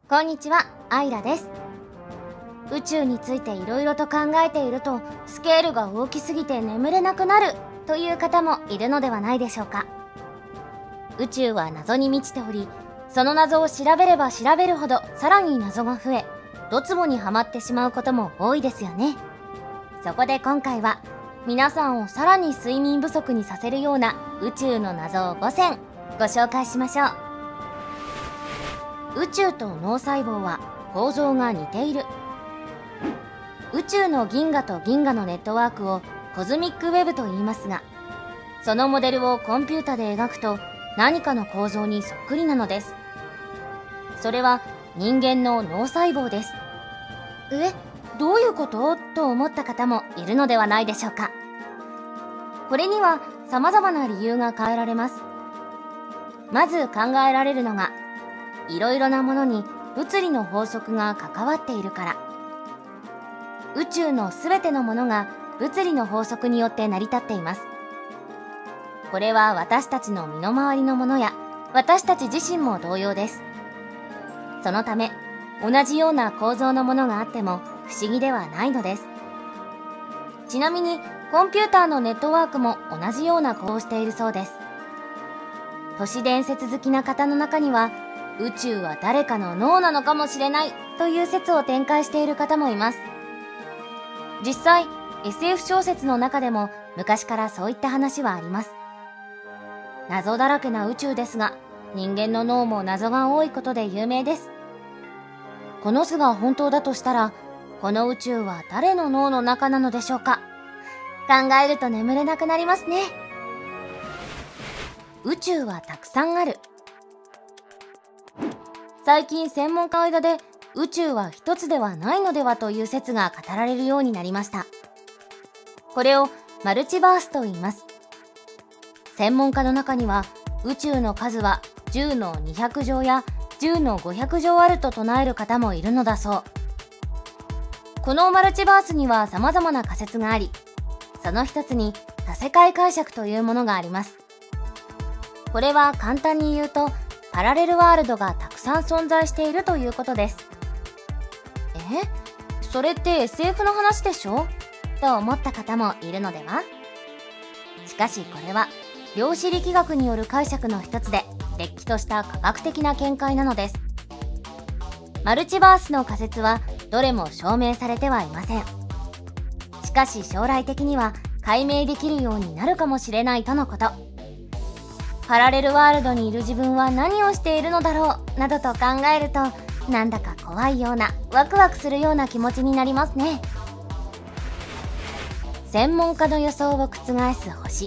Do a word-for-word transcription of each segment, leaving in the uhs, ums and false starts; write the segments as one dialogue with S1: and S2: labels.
S1: こんにちは、アイラです。宇宙についていろいろと考えているとスケールが大きすぎて眠れなくなるという方もいるのではないでしょうか。宇宙は謎に満ちており、その謎を調べれば調べるほどさらに謎が増え、ドツボにはまってしまうことも多いですよね。そこで今回は皆さんをさらに睡眠不足にさせるような宇宙の謎をごせんご紹介しましょう。宇宙と脳細胞は構造が似ている。宇宙の銀河と銀河のネットワークをコズミックウェブと言いますが、そのモデルをコンピュータで描くと何かの構造にそっくりなのです。それは人間の脳細胞です。え、どういうことと思った方もいるのではないでしょうか。これには様々な理由が考えられます。まず考えられるのが、いろいろなものに物理の法則が関わっているから。宇宙のすべてのものが物理の法則によって成り立っています。これは私たちの身の回りのものや私たち自身も同様です。そのため同じような構造のものがあっても不思議ではないのです。ちなみにコンピューターのネットワークも同じような構造をしているそうです。都市伝説好きな方の中には、宇宙は誰かの脳なのかもしれないという説を展開している方もいます。実際 エスエフ 小説の中でも昔からそういった話はあります。謎だらけな宇宙ですが、人間の脳も謎が多いことで有名です。この図が本当だとしたら、この宇宙は誰の脳の中なのでしょうか。考えると眠れなくなりますね。宇宙はたくさんある。最近専門家の間で宇宙は一つではないのではという説が語られるようになりました。これをマルチバースと言います。専門家の中には宇宙の数はじゅうのにひゃく乗やじゅうのごひゃく乗あると唱える方もいるのだそう。このマルチバースには様々な仮説があり、その一つに多世界解釈というものがあります。これは簡単に言うと、パラレルワールドがたくさん存在しているということです。え？それって エスエフ の話でしょ？と思った方もいるのでは？しかしこれは量子力学による解釈の一つで、れっきとした科学的な見解なのです。マルチバースの仮説はどれも証明されてはいません。しかし将来的には解明できるようになるかもしれないとのこと。パラレルワールドにいる自分は何をしているのだろうなどと考えると、なんだか怖いようなワクワクするような気持ちになりますね。専門家の予想を覆す星。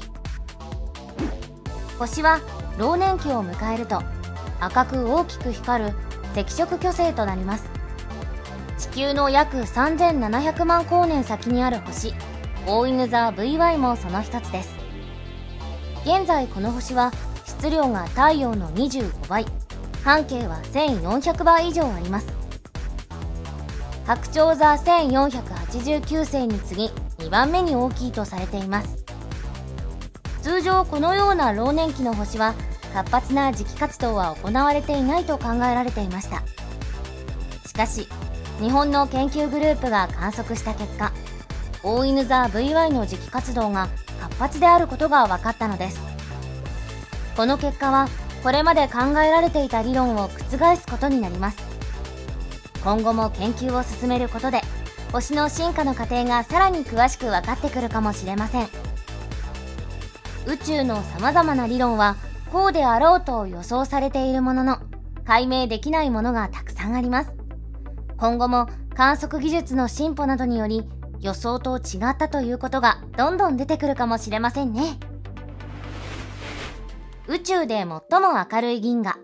S1: 星は老年期を迎えると赤く大きく光る赤色巨星となります。地球の約さんぜんななひゃくまん光年先にある星、大犬座 ブイワイ もその一つです。現在この星は質量が太陽のにじゅうごばい、半径はせんよんひゃくばい以上あります。白鳥座せんよんひゃくはちじゅうきゅう星に次ぎにばんめに大きいとされています。通常このような老年期の星は活発な磁気活動は行われていないと考えられていました。しかし日本の研究グループが観測した結果、大犬座 ブイワイ の磁気活動が活発であることが分かったのです。この結果はこれまで考えられていた理論を覆すことになります。今後も研究を進めることで星の進化の過程がさらに詳しく分かってくるかもしれません。宇宙のさまざまな理論はこうであろうと予想されているものの、解明できないものがたくさんあります。今後も観測技術の進歩などにより予想と違ったということがどんどん出てくるかもしれませんね。宇宙で最も明るい銀河。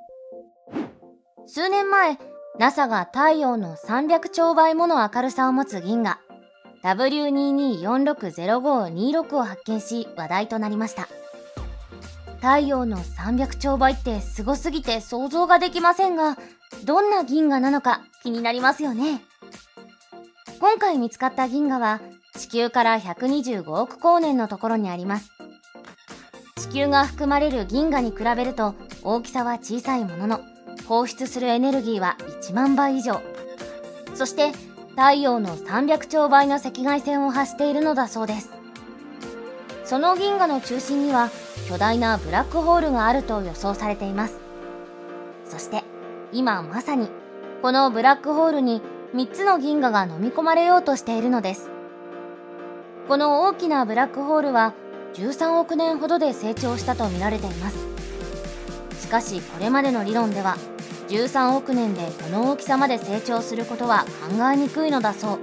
S1: 数年前 ナサ が太陽のさんびゃくちょうばいもの明るさを持つ銀河 ダブリューにーにーよんろくゼロごーにーろく を発見し話題となりました。太陽のさんびゃくちょうばいってすごすぎて想像ができませんが、どんな銀河なのか気になりますよね。今回見つかった銀河は地球からひゃくにじゅうごおく光年のところにあります。地球が含まれる銀河に比べると大きさは小さいものの、 放出するエネルギーはいちまんばい以上。そして太陽のさんびゃくちょうばいの赤外線を発しているのだそうです。その銀河の中心には巨大なブラックホールがあると予想されています。そして今まさにこのブラックホールにみっつの銀河が飲み込まれようとしているのです。この大きなブラックホールはじゅうさんおくねんほどで成長したと見られています。しかしこれまでの理論ではじゅうさんおくねんでこの大きさまで成長することは考えにくいのだそう。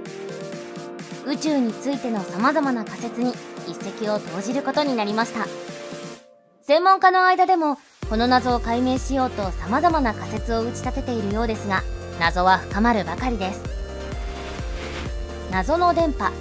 S1: 宇宙についてのさまざまな仮説に一石を投じることになりました。専門家の間でもこの謎を解明しようとさまざまな仮説を打ち立てているようですが、謎は深まるばかりです。謎の電波。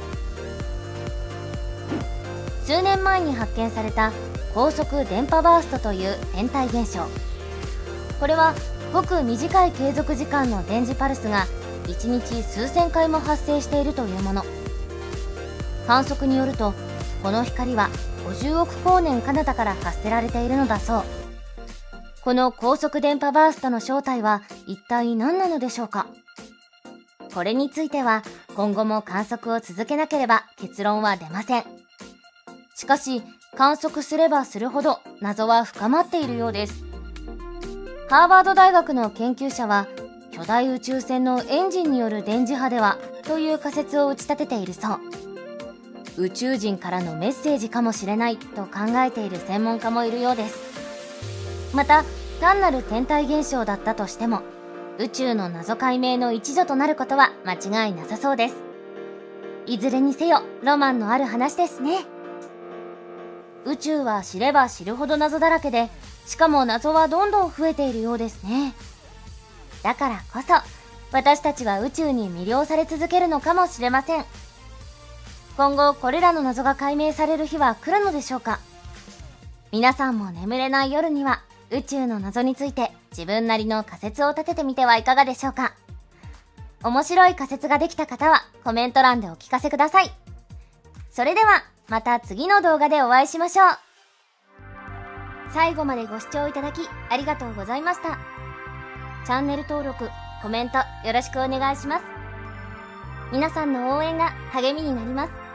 S1: 数年前に発見された高速電波バーストという天体現象。これはごく短い継続時間の電磁パルスがいちにち数千回も発生しているというもの。観測によるとこの光はごじゅうおくこうねん彼方から発せられているのだそう。この高速電波バーストの正体は一体何なのでしょうか。これについては今後も観測を続けなければ結論は出ません。しかし観測すればするほど謎は深まっているようです。ハーバード大学の研究者は巨大宇宙船のエンジンによる電磁波ではという仮説を打ち立てているそう。宇宙人からのメッセージかもしれないと考えている専門家もいるようです。また単なる天体現象だったとしても宇宙の謎解明の一助となることは間違いなさそうです。いずれにせよロマンのある話ですね。宇宙は知れば知るほど謎だらけで、しかも謎はどんどん増えているようですね。だからこそ私たちは宇宙に魅了され続けるのかもしれません。今後これらの謎が解明される日は来るのでしょうか。皆さんも眠れない夜には宇宙の謎について自分なりの仮説を立ててみてはいかがでしょうか。面白い仮説ができた方はコメント欄でお聞かせください。それではまた次の動画でお会いしましょう。最後までご視聴いただきありがとうございました。チャンネル登録、コメントよろしくお願いします。皆さんの応援が励みになります。